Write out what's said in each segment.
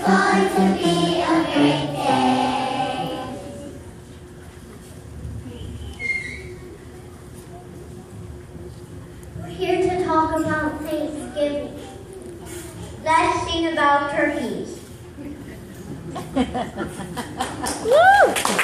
going to be a great day. We're here to talk about Thanksgiving. Let's sing about turkeys. Woo!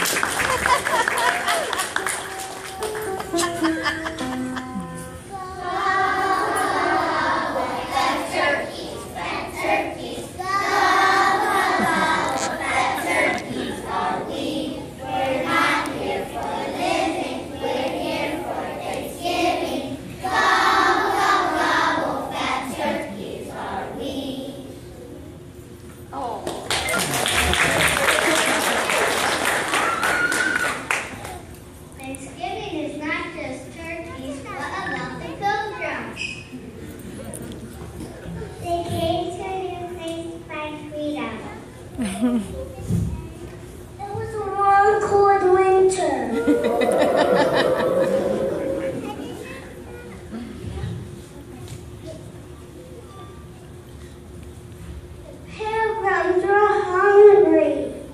Thanksgiving is not just turkeys, but about the pilgrims. They came to a new place to find freedom. It was a long, cold winter. The pilgrims were hungry.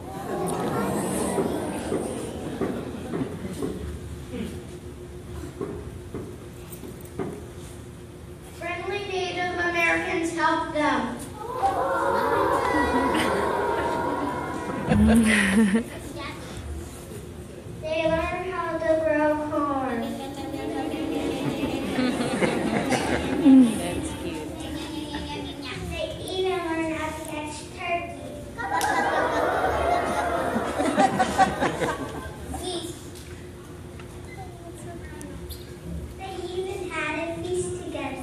Friendly Native Americans helped them. They learned how to grow corn. That's cute. They even learned how to catch turkeys. Geese. They even had a feast together.